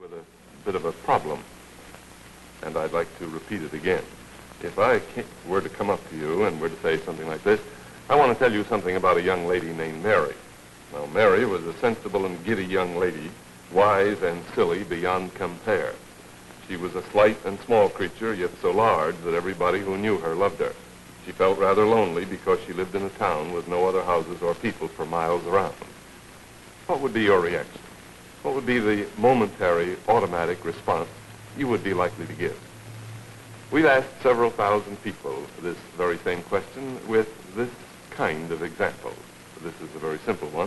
with a bit of a problem, and I'd like to repeat it again. If I were to come up to you and were to say something like this, I want to tell you something about a young lady named Mary. Now, Mary was a sensible and giddy young lady, wise and silly beyond compare. She was a slight and small creature, yet so large that everybody who knew her loved her. She felt rather lonely because she lived in a town with no other houses or people for miles around. What would be your reaction? What would be the momentary, automatic response you would be likely to give? We've asked several thousand people this very same question with this kind of example. This is a very simple one.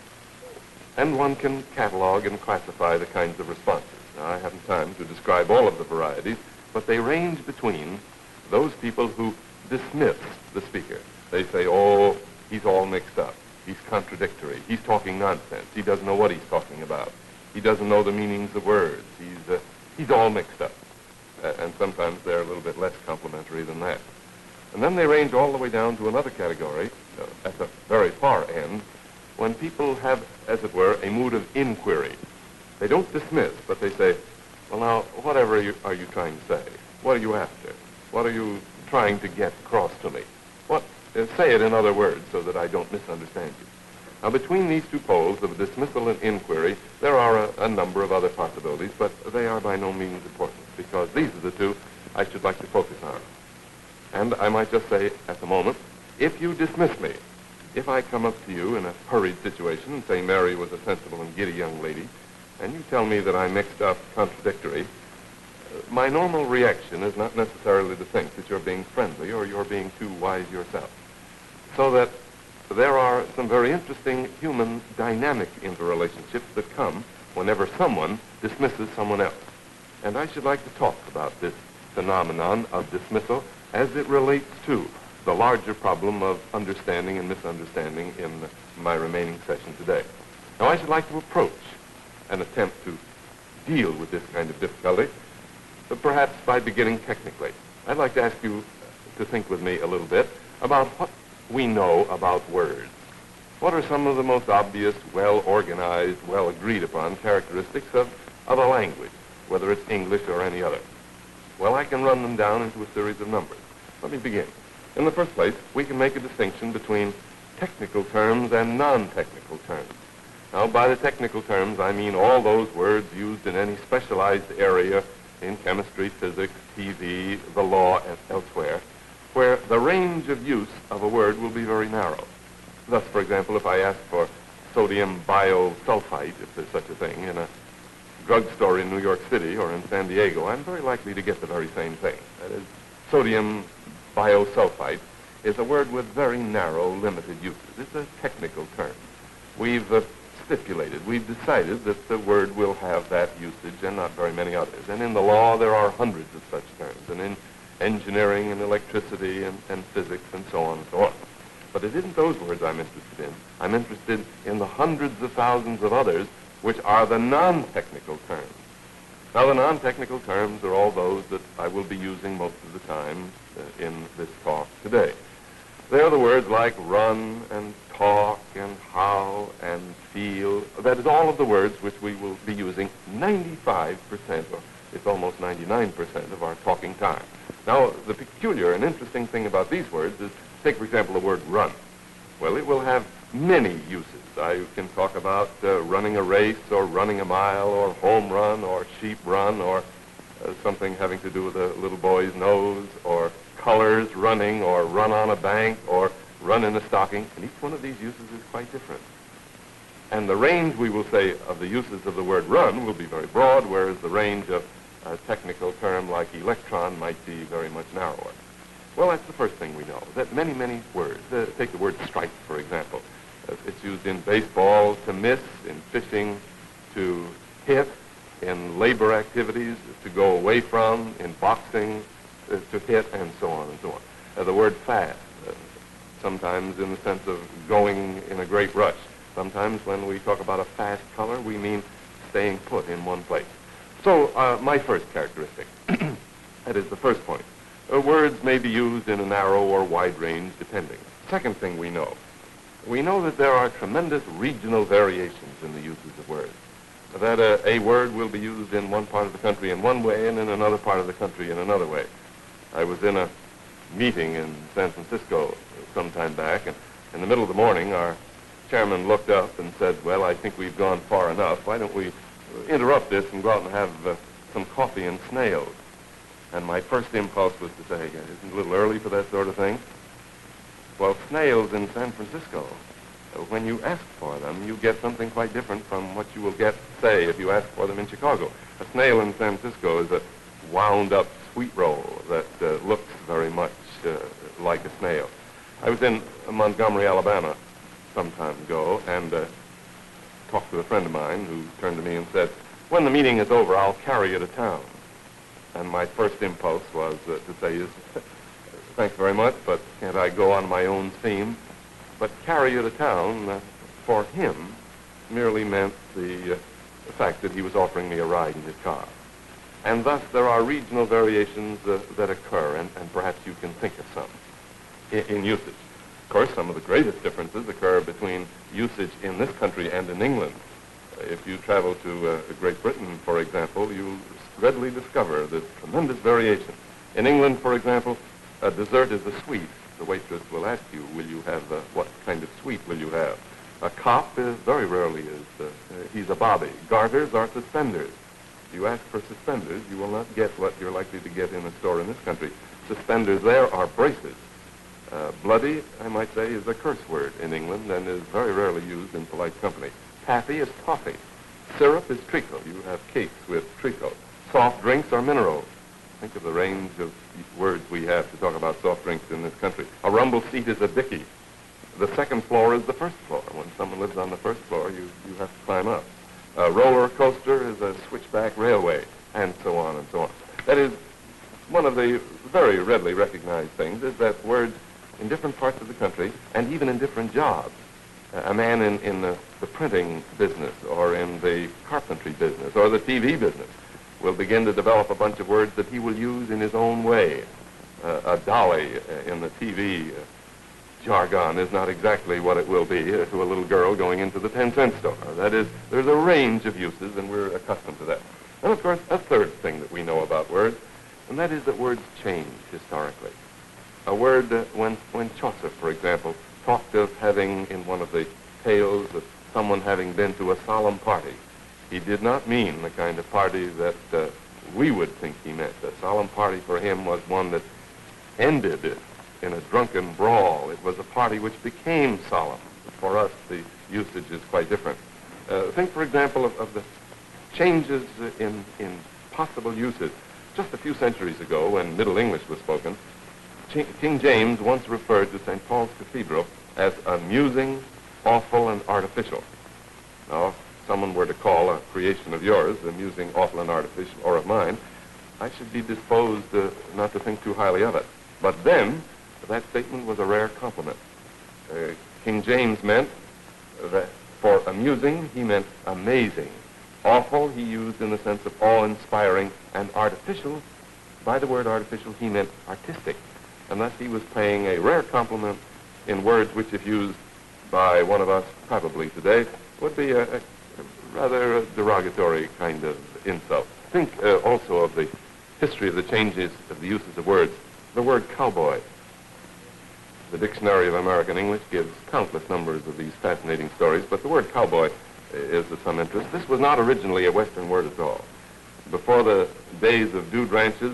And one can catalog and classify the kinds of responses. Now, I haven't time to describe all of the varieties, but they range between those people who dismiss the speaker. They say, oh, he's all mixed up. He's contradictory. He's talking nonsense. He doesn't know what he's talking about. He doesn't know the meanings of words. He's all mixed up. And sometimes they're a little bit less complimentary than that. And then they range all the way down to another category, at the very far end, when people have, as it were, a mood of inquiry. They don't dismiss, but they say, well, now, whatever are you trying to say? What are you after? What are you trying to get across to me? Say it in other words so that I don't misunderstand you. Now, between these two poles of dismissal and inquiry, there are a number of other possibilities, but they are by no means important, because these are the two I should like to focus on. And I might just say at the moment, if you dismiss me, if I come up to you in a hurried situation and say Mary was a sensible and giddy young lady, and you tell me that I'm mixed up, contradictory, my normal reaction is not necessarily to think that you're being friendly or you're being too wise yourself. So that there are some very interesting human dynamic interrelationships that come whenever someone dismisses someone else. And I should like to talk about this phenomenon of dismissal as it relates to the larger problem of understanding and misunderstanding in my remaining session today. Now, I should like to approach an attempt to deal with this kind of difficulty, but perhaps by beginning technically. I'd like to ask you to think with me a little bit about what we know about words. What are some of the most obvious, well-organized, well-agreed-upon characteristics of a language, whether it's English or any other? Well, I can run them down into a series of numbers. Let me begin. In the first place, we can make a distinction between technical terms and non-technical terms. Now, by the technical terms, I mean all those words used in any specialized area in chemistry, physics, TV, the law, and elsewhere, where the range of use of a word will be very narrow. Thus, for example, if I ask for sodium biosulfite, if there's such a thing, in a drugstore in New York City or in San Diego, I'm very likely to get the very same thing. That is, sodium biosulfite is a word with very narrow, limited uses. It's a technical term. We've stipulated, we've decided that the word will have that usage and not very many others. And in the law, there are hundreds of such terms, and in engineering and electricity and physics and so on and so on. But it isn't those words I'm interested in. I'm interested in the hundreds of thousands of others which are the non-technical terms. Now, the non-technical terms are all those that I will be using most of the time in this talk today. They are the words like run and talk and how and feel. That is all of the words which we will be using 95%, or it's almost 99% of our talking time. Now, the peculiar and interesting thing about these words is, take, for example, the word run. Well, it will have many uses. I can talk about running a race or running a mile or home run or sheep run or something having to do with a little boy's nose or colors running or run on a bank or run in a stocking. And each one of these uses is quite different. And the range, we will say, of the uses of the word run will be very broad, whereas the range of a technical term like electron might be very much narrower. Well, that's the first thing we know, that many, many words, take the word strike, for example. It's used in baseball to miss, in fishing to hit, in labor activities to go away from, in boxing to hit, and so on and so on. The word fast, sometimes in the sense of going in a great rush. Sometimes when we talk about a fast color, we mean staying put in one place. So my first characteristic, that is the first point. Words may be used in a narrow or wide range, depending. Second thing we know that there are tremendous regional variations in the uses of words. that a word will be used in one part of the country in one way and in another part of the country in another way. I was in a meeting in San Francisco some time back, and in the middle of the morning, our chairman looked up and said, "Well, I think we've gone far enough. Why don't we interrupt this and go out and have some coffee and snails?" And my first impulse was to say, "Isn't it a little early for that sort of thing?" Well, snails in San Francisco, when you ask for them, you get something quite different from what you will get, say, if you ask for them in Chicago. A snail in San Francisco is a wound-up sweet roll that looks very much like a snail. I was in Montgomery, Alabama some time ago and talked to a friend of mine who turned to me and said, "When the meeting is over, I'll carry you to town." And my first impulse was to say, "Thanks very much, but can't I go on my own theme?" But carry you to town, for him, merely meant the fact that he was offering me a ride in his car. And thus there are regional variations that occur, and perhaps you can think of some in usage. Of course, some of the greatest differences occur between usage in this country and in England. If you travel to Great Britain, for example, you'll readily discover this tremendous variation. In England, for example, a dessert is a sweet. The waitress will ask you, "Will you have, what kind of sweet will you have?" A cop is very rarely he's a bobby. Garters are suspenders. If you ask for suspenders, you will not get what you're likely to get in a store in this country. Suspenders there are braces. Bloody, I might say, is a curse word in England and is very rarely used in polite company. Taffy is toffee. Syrup is treacle. You have cakes with treacle. Soft drinks are minerals. Think of the range of words we have to talk about soft drinks in this country. A rumble seat is a dicky. The second floor is the first floor. When someone lives on the first floor, you have to climb up. A roller coaster is a switchback railway, and so on and so on. That is, one of the very readily recognized things is that words in different parts of the country, and even in different jobs, a man in the printing business, or in the carpentry business, or the TV business, will begin to develop a bunch of words that he will use in his own way. A dolly in the TV jargon is not exactly what it will be to a little girl going into the 10-cent store. That is, there's a range of uses, and we're accustomed to that. And, of course, a third thing that we know about words, and that is that words change historically. A word, when Chaucer, for example, talked of having in one of the tales of someone having been to a solemn party, he did not mean the kind of party that we would think he meant. A solemn party for him was one that ended in a drunken brawl. It was a party which became solemn. For us, the usage is quite different. Think, for example, of the changes in possible uses. Just a few centuries ago, when Middle English was spoken, King James once referred to St. Paul's Cathedral as amusing, awful, and artificial. Now, if someone were to call a creation of yours amusing, awful, and artificial, or of mine, I should be disposed not to think too highly of it. But then, that statement was a rare compliment. King James meant that for amusing, he meant amazing. Awful, he used in the sense of awe-inspiring, and artificial, by the word artificial, he meant artistic. And thus he was paying a rare compliment in words which, if used by one of us, probably today, would be a rather derogatory kind of insult. Think also of the history of the changes of the uses of words. The word cowboy. The Dictionary of American English gives countless numbers of these fascinating stories, but the word cowboy is of some interest. This was not originally a Western word at all. Before the days of dude ranches,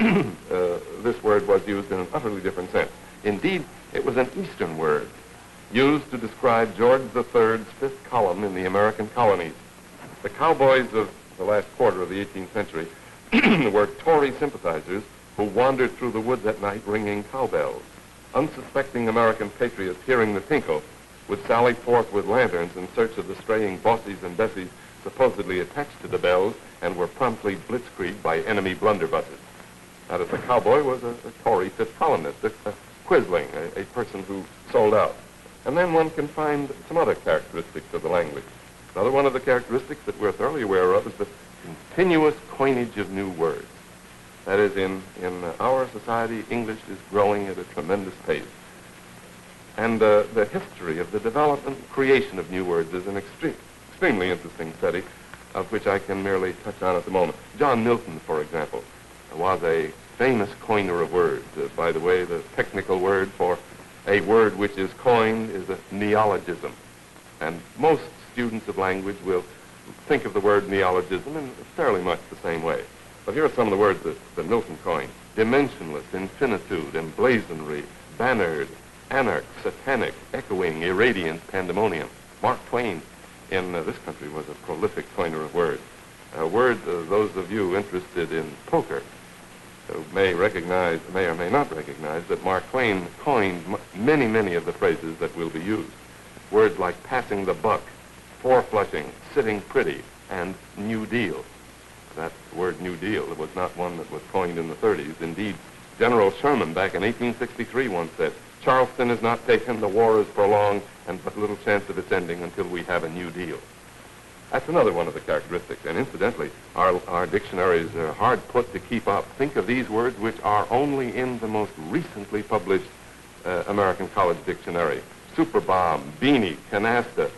this word was used in an utterly different sense. Indeed, it was an Eastern word used to describe George III's fifth column in the American colonies. The cowboys of the last quarter of the 18th century were Tory sympathizers who wandered through the woods at night ringing cowbells. Unsuspecting American patriots, hearing the tinkle, would sally forth with lanterns in search of the straying bossies and bessies supposedly attached to the bells, and were promptly blitzkrieged by enemy blunderbusses. Now, the cowboy was a Tory fifth columnist, a quisling, a person who sold out. And then one can find some other characteristics of the language. Another one of the characteristics that we're thoroughly aware of is the continuous coinage of new words. That is, in our society, English is growing at a tremendous pace. And the history of the development and creation of new words is an extremely interesting study. of which I can merely touch on at the moment. John Milton, for example, was a famous coiner of words. By the way, the technical word for a word which is coined is a neologism. And most students of language will think of the word neologism in fairly much the same way. But here are some of the words that Milton coined. Dimensionless, infinitude, emblazonry, bannered, anarch, satanic, echoing, irradiant, pandemonium. Mark Twain in this country was a prolific coiner of words. A word those of you interested in poker may or may not recognize that Mark Twain coined many of the phrases that will be used. Words like passing the buck, four-flushing, sitting pretty, and New Deal. That word New Deal was not one that was coined in the 30s. Indeed, General Sherman back in 1863 once said, Charleston is not taken, the war is prolonged, and but little chance of its ending until we have a New Deal. That's another one of the characteristics. And incidentally, our dictionaries are hard put to keep up. Think of these words which are only in the most recently published American College Dictionary. Super bomb, beanie, canasta,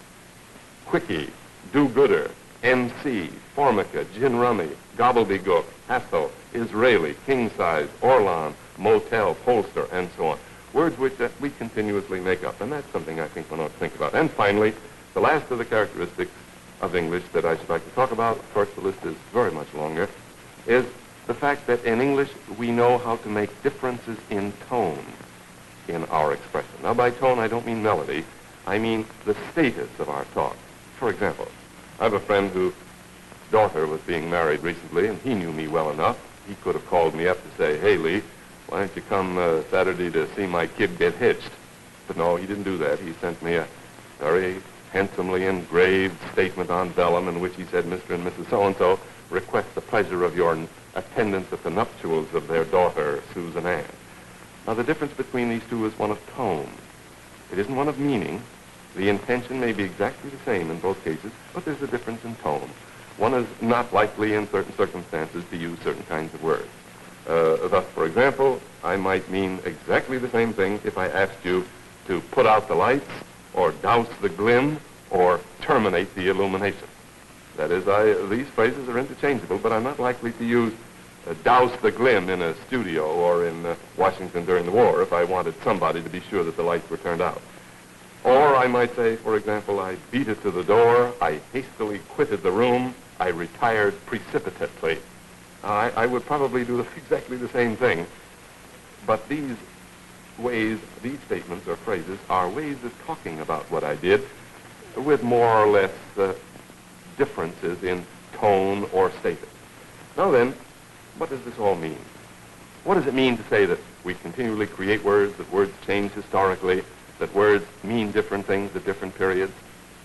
quickie, do-gooder, MC, formica, gin rummy, gobbledygook, hassle, Israeli, king size, Orlan, motel, pollster, and so on. Words which we continuously make up, and that's something I think one ought to think about. And finally, the last of the characteristics of English that I should like to talk about, of course the list is very much longer, is the fact that in English we know how to make differences in tone in our expression. Now by tone I don't mean melody, I mean the status of our talk. For example, I have a friend whose daughter was being married recently, and he knew me well enough. He could have called me up to say, hey Lee, why don't you come Saturday to see my kid get hitched? But no, he didn't do that. He sent me a very handsomely engraved statement on vellum in which he said, Mr. and Mrs. So-and-so request the pleasure of your attendance at the nuptials of their daughter, Susan Ann. Now, the difference between these two is one of tone. It isn't one of meaning. The intention may be exactly the same in both cases, but there's a difference in tone. One is not likely in certain circumstances to use certain kinds of words. Thus, for example, I might mean exactly the same thing if I asked you to put out the lights, or douse the glim, or terminate the illumination. That is, these phrases are interchangeable, but I'm not likely to use douse the glim in a studio or in Washington during the war if I wanted somebody to be sure that the lights were turned out. Or I might say, for example, I beat it to the door, I hastily quitted the room, I retired precipitately. I would probably do exactly the same thing, but these statements or phrases are ways of talking about what I did with more or less differences in tone or status. Now then, what does this all mean? What does it mean to say that we continually create words, that words change historically, that words mean different things at different periods?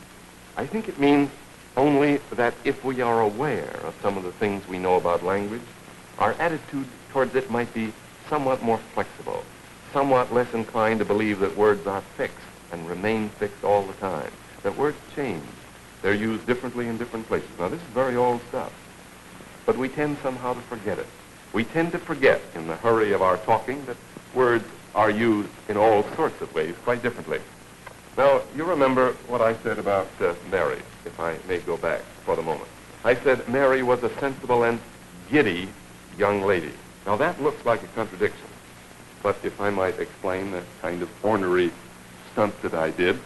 I think it means only that if we are aware of some of the things we know about language, our attitude towards it might be somewhat more flexible, somewhat less inclined to believe that words are fixed and remain fixed all the time, that words change. They're used differently in different places. Now, this is very old stuff, but we tend somehow to forget it. We tend to forget in the hurry of our talking that words are used in all sorts of ways quite differently. Now, you remember what I said about Mary, if I may go back for the moment. I said Mary was a sensible and giddy young lady. Now, that looks like a contradiction. But if I might explain the kind of ornery stunt that I did,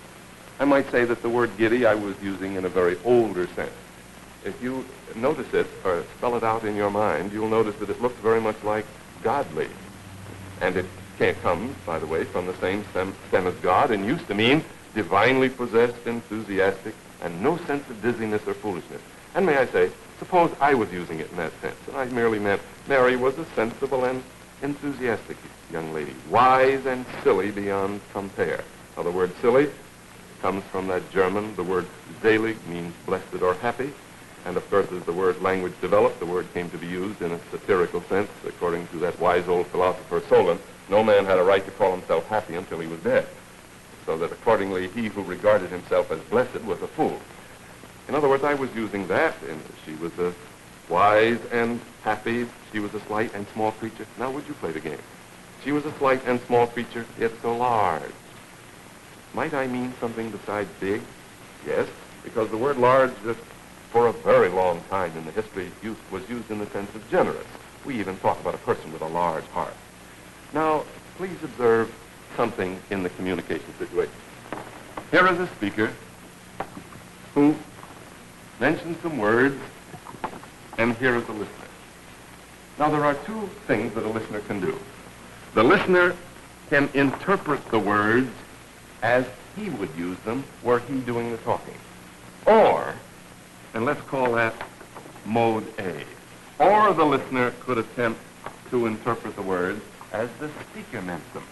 I might say that the word giddy I was using in a very older sense. If you notice it or spell it out in your mind, you'll notice that it looks very much like godly. And it comes, by the way, from the same stem as God, and used to mean divinely possessed, enthusiastic, and no sense of dizziness or foolishness. And may I say, suppose I was using it in that sense, and I merely meant Mary was a sensible and enthusiastic young lady, wise and silly beyond compare. Now, the word silly comes from that German. The word selig means blessed or happy. And, of course, as the word language developed, the word came to be used in a satirical sense. According to that wise old philosopher Solon, no man had a right to call himself happy until he was dead. So that, accordingly, he who regarded himself as blessed was a fool. In other words, I was using that, and she was a wise and happy. She was a slight and small creature. Now, would you play the game? She was a slight and small creature, yet so large. Might I mean something besides big? Yes, because the word large for a very long time in the history, was used in the sense of generous. We even talk about a person with a large heart. Now, please observe something in the communication situation. Here is a speaker who mentions some words, and here is a listener. Now, there are two things that a listener can do. The listener can interpret the words as he would use them were he doing the talking. Or, and let's call that mode A, or the listener could attempt to interpret the words as the speaker meant them.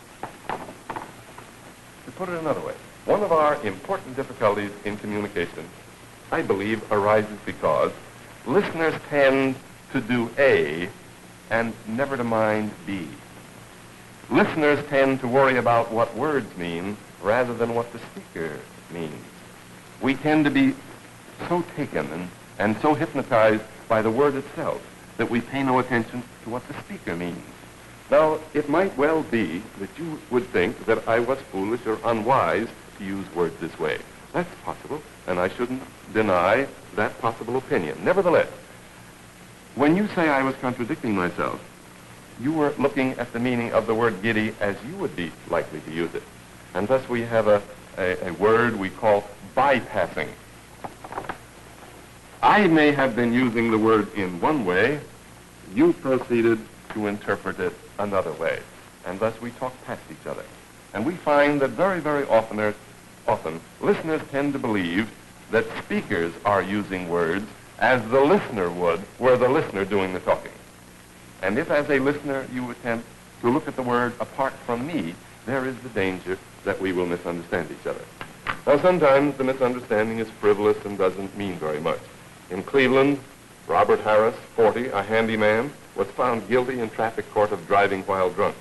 To put it another way, one of our important difficulties in communication, I believe, arises because listeners tend to do A and never to mind B. Listeners tend to worry about what words mean rather than what the speaker means. We tend to be so taken and so hypnotized by the word itself that we pay no attention to what the speaker means. Now, it might well be that you would think that I was foolish or unwise to use words this way. That's possible, and I shouldn't deny that possible opinion. Nevertheless, when you say I was contradicting myself, you were looking at the meaning of the word giddy as you would be likely to use it. And thus we have a word we call bypassing. I may have been using the word in one way, you proceeded to interpret it another way. And thus we talk past each other. And we find that very, very often listeners tend to believe that speakers are using words as the listener would were the listener doing the talking. And if as a listener you attempt to look at the word apart from me, there is the danger that we will misunderstand each other. Now, sometimes the misunderstanding is frivolous and doesn't mean very much. In Cleveland, Robert Harris, 40, a handyman, was found guilty in traffic court of driving while drunk.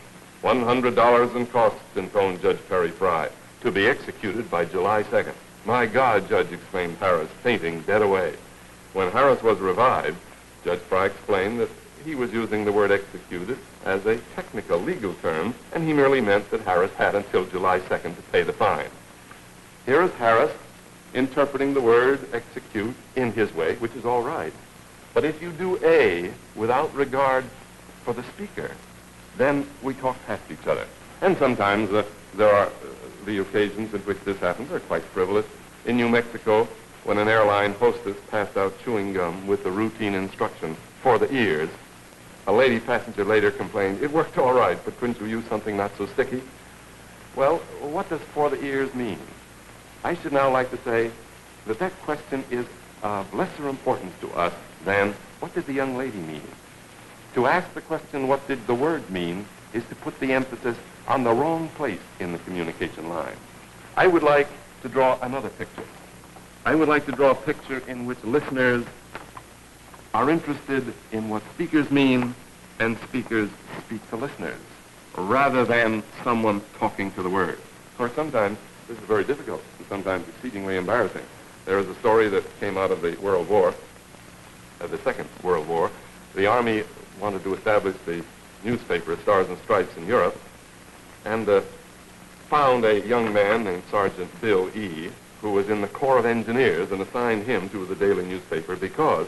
$100 in costs, intoned Judge Perry Fry, to be executed by July 2nd. My God, Judge, exclaimed Harris, fainting dead away. When Harris was revived, Judge Fry explained that he was using the word executed as a technical legal term, and he merely meant that Harris had until July 2nd to pay the fine. Here is Harris interpreting the word execute in his way, which is all right. But if you do A without regard for the speaker, then we talk past each other. And sometimes there are the occasions in which this happens are quite frivolous. In New Mexico, when an airline hostess passed out chewing gum with the routine instruction for the ears, a lady passenger later complained, it worked all right, but couldn't you use something not so sticky? Well, what does for the ears mean? I should now like to say that that question is of lesser importance to us than what did the young lady mean? To ask the question, what did the word mean, is to put the emphasis on the wrong place in the communication line. I would like to draw another picture. I would like to draw a picture in which listeners are interested in what speakers mean and speakers speak to listeners, rather than someone talking to the word. Of course, sometimes this is very difficult and sometimes exceedingly embarrassing. There is a story that came out of the World War, the Second World War. The Army wanted to establish the newspaper Stars and Stripes in Europe, and found a young man named Sergeant Bill E., who was in the Corps of Engineers, and assigned him to the daily newspaper because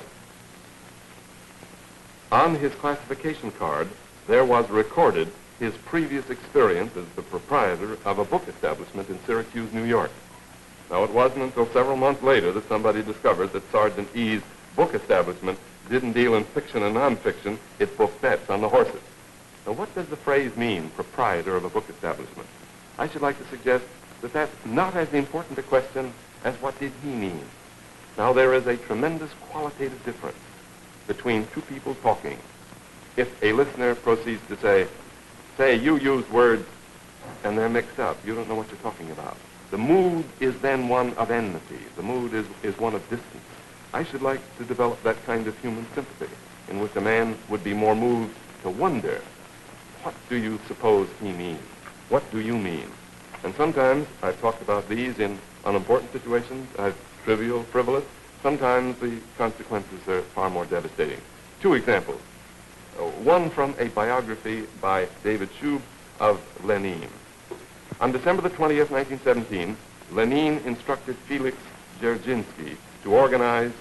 on his classification card there was recorded his previous experience as the proprietor of a book establishment in Syracuse, New York. Now, it wasn't until several months later that somebody discovered that Sergeant E.'s book establishment didn't deal in fiction and nonfiction, it booked bets on the horses. Now, what does the phrase mean, proprietor of a book establishment? I should like to suggest that that's not as important a question as what did he mean. Now, there is a tremendous qualitative difference between two people talking. If a listener proceeds to say, you use words and they're mixed up, you don't know what you're talking about. The mood is then one of enmity. The mood is one of distance. I should like to develop that kind of human sympathy in which a man would be more moved to wonder, what do you suppose he means? What do you mean? And sometimes I've talked about these in unimportant situations, trivial, frivolous. Sometimes the consequences are far more devastating. Two examples. One from a biography by David Shub of Lenin. On December the 20th, 1917, Lenin instructed Felix Dzerzhinsky to organize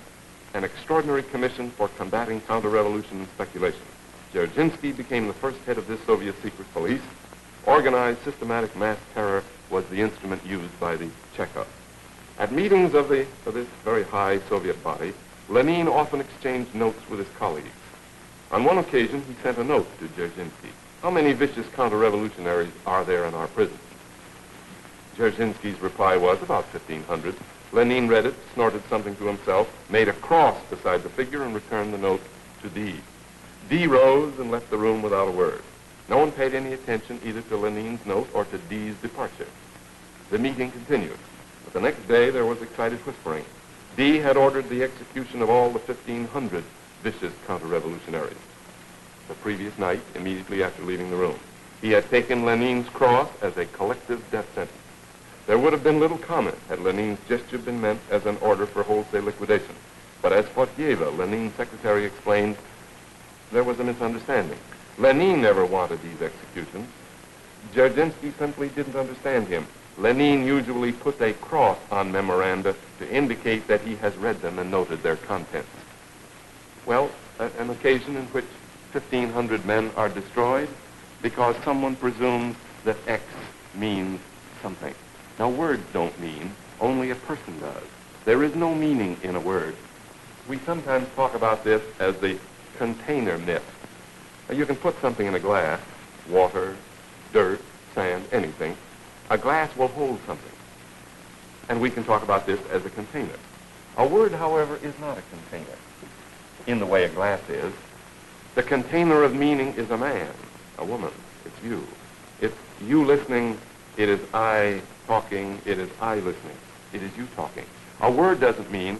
an extraordinary commission for combating counter-revolution and speculation. Dzerzhinsky became the first head of this Soviet secret police. Organized, systematic mass terror was the instrument used by the Cheka. At meetings of this very high Soviet body, Lenin often exchanged notes with his colleagues. On one occasion, he sent a note to Dzerzhinsky. How many vicious counter-revolutionaries are there in our prisons? Dzerzhinsky's reply was about 1,500. Lenin read it, snorted something to himself, made a cross beside the figure, and returned the note to D. D rose and left the room without a word. No one paid any attention either to Lenin's note or to D's departure. The meeting continued, but the next day there was excited whispering. D had ordered the execution of all the 1,500 vicious counter-revolutionaries. The previous night, immediately after leaving the room, he had taken Lenin's cross as a collective death sentence. There would have been little comment had Lenin's gesture been meant as an order for wholesale liquidation. But as Fotyeva, Lenin's secretary, explained, there was a misunderstanding. Lenin never wanted these executions. Dzerzhinsky simply didn't understand him. Lenin usually puts a cross on memoranda to indicate that he has read them and noted their contents. Well, an occasion in which 1,500 men are destroyed because someone presumes that X means something. Now, words don't mean, only a person does. There is no meaning in a word. We sometimes talk about this as the container myth. Now, you can put something in a glass, water, dirt, sand, anything. A glass will hold something. And we can talk about this as a container. A word, however, is not a container in the way a glass is. The container of meaning is a man, a woman. It's you. It's you listening. It is I talking. It is I listening. It is you talking. A word doesn't mean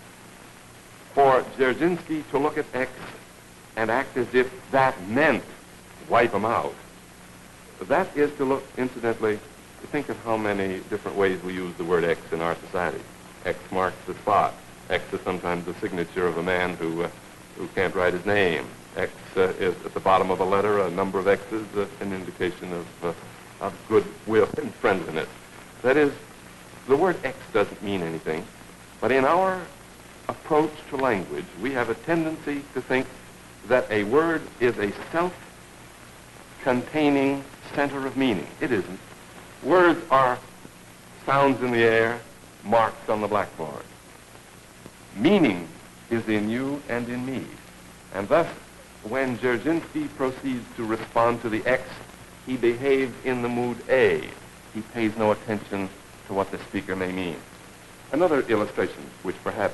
for Dzerzhinsky to look at X and act as if that meant wipe them out. That is to look, incidentally, to think of how many different ways we use the word X in our society. X marks the spot. X is sometimes the signature of a man who can't write his name. X is at the bottom of a letter, a number of X's, an indication of goodwill and friendliness. That is, the word X doesn't mean anything, but in our approach to language, we have a tendency to think that a word is a self-containing center of meaning. It isn't. Words are sounds in the air, marks on the blackboard. Meaning is in you and in me. And thus, when Dzerzhinsky proceeds to respond to the X, he behaves in the mood A. He pays no attention to what the speaker may mean. Another illustration, which perhaps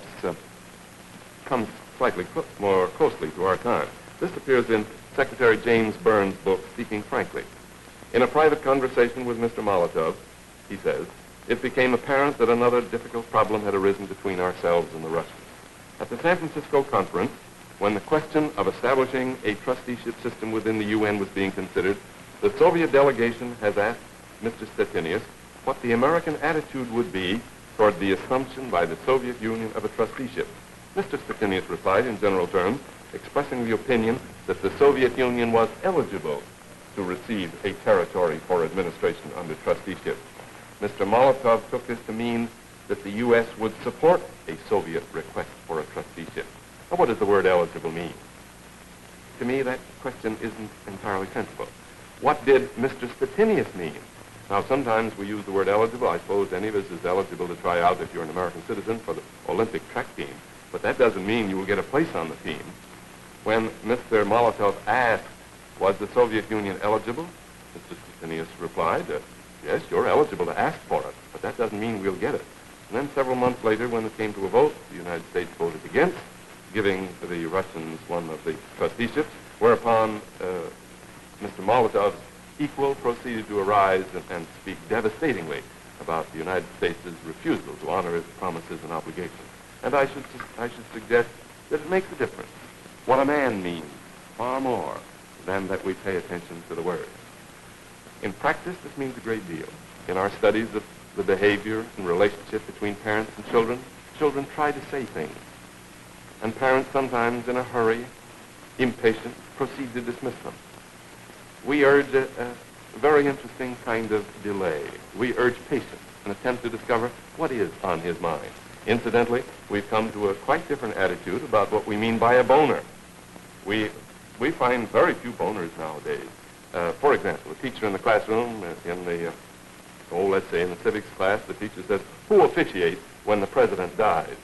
comes slightly more closely to our time. This appears in Secretary James Burns' book, Speaking Frankly. In a private conversation with Mr. Molotov, he says, it became apparent that another difficult problem had arisen between ourselves and the Russians. At the San Francisco conference, when the question of establishing a trusteeship system within the UN was being considered, the Soviet delegation has asked Mr. Stettinius what the American attitude would be toward the assumption by the Soviet Union of a trusteeship. Mr. Stettinius replied in general terms, expressing the opinion that the Soviet Union was eligible to receive a territory for administration under trusteeship. Mr. Molotov took this to mean that the U.S. would support a Soviet request for a trusteeship. Now, what does the word eligible mean? To me, that question isn't entirely sensible. What did Mr. Stettinius mean? Now, sometimes we use the word eligible. I suppose any of us is eligible to try out if you're an American citizen for the Olympic track team. But that doesn't mean you will get a place on the team. When Mr. Molotov asked, was the Soviet Union eligible? Mr. Stettinius replied, yes, you're eligible to ask for it, but that doesn't mean we'll get it. And then several months later, when it came to a vote, the United States voted against, giving the Russians one of the trusteeships, whereupon Mr. Molotov's equal proceeded to arise and speak devastatingly about the United States' refusal to honor its promises and obligations. And I should suggest that it makes a difference. What a man means, far more than that we pay attention to the words. In practice, this means a great deal. In our studies of the behavior and relationship between parents and children, children try to say things. And parents, sometimes in a hurry, impatient, proceed to dismiss them. We urge a very interesting kind of delay. We urge patience and attempt to discover what is on his mind. Incidentally, we've come to a quite different attitude about what we mean by a boner. We find very few boners nowadays. For example, a teacher in the classroom, let's say in the civics class, the teacher says, "Who officiates when the president dies?"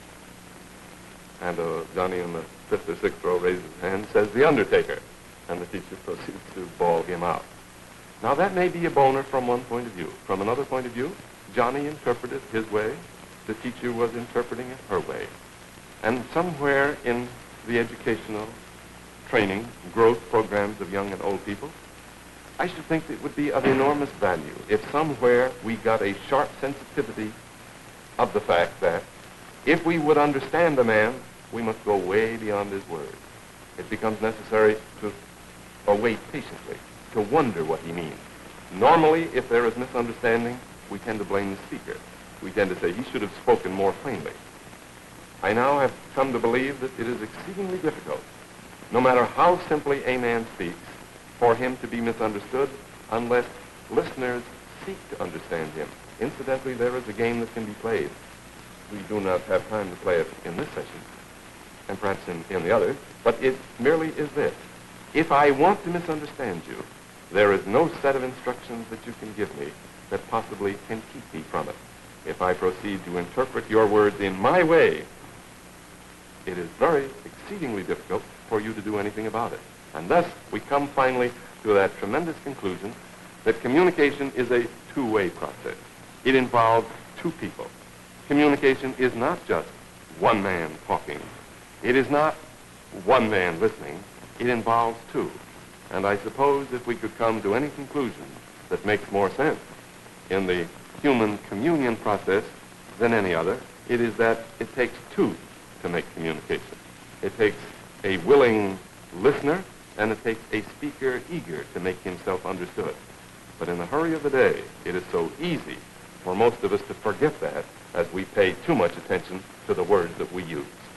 And Johnny in the 5th or 6th row raises his hand and says, "The undertaker." And the teacher proceeds to bawl him out. Now, that may be a boner from one point of view. From another point of view, Johnny interpreted his way. The teacher was interpreting it her way. And somewhere in the educational training, growth programs of young and old people, I should think it would be of enormous value if somewhere we got a sharp sensitivity of the fact that if we would understand a man, we must go way beyond his words. It becomes necessary to await patiently, to wonder what he means. Normally, if there is misunderstanding, we tend to blame the speaker. We tend to say he should have spoken more plainly. I now have come to believe that it is exceedingly difficult, no matter how simply a man speaks, for him to be misunderstood unless listeners seek to understand him. Incidentally, there is a game that can be played. We do not have time to play it in this session, and perhaps in the others, but it merely is this. If I want to misunderstand you, there is no set of instructions that you can give me that possibly can keep me from it. If I proceed to interpret your words in my way, it is very exceedingly difficult for you to do anything about it. And thus, we come finally to that tremendous conclusion that communication is a two-way process. It involves two people. Communication is not just one man talking. It is not one man listening. It involves two. And I suppose if we could come to any conclusion that makes more sense in the human communion process than any other, it is that it takes two to make communication. It takes a willing listener, and it takes a speaker eager to make himself understood. But in the hurry of the day, it is so easy for most of us to forget that as we pay too much attention to the words that we use.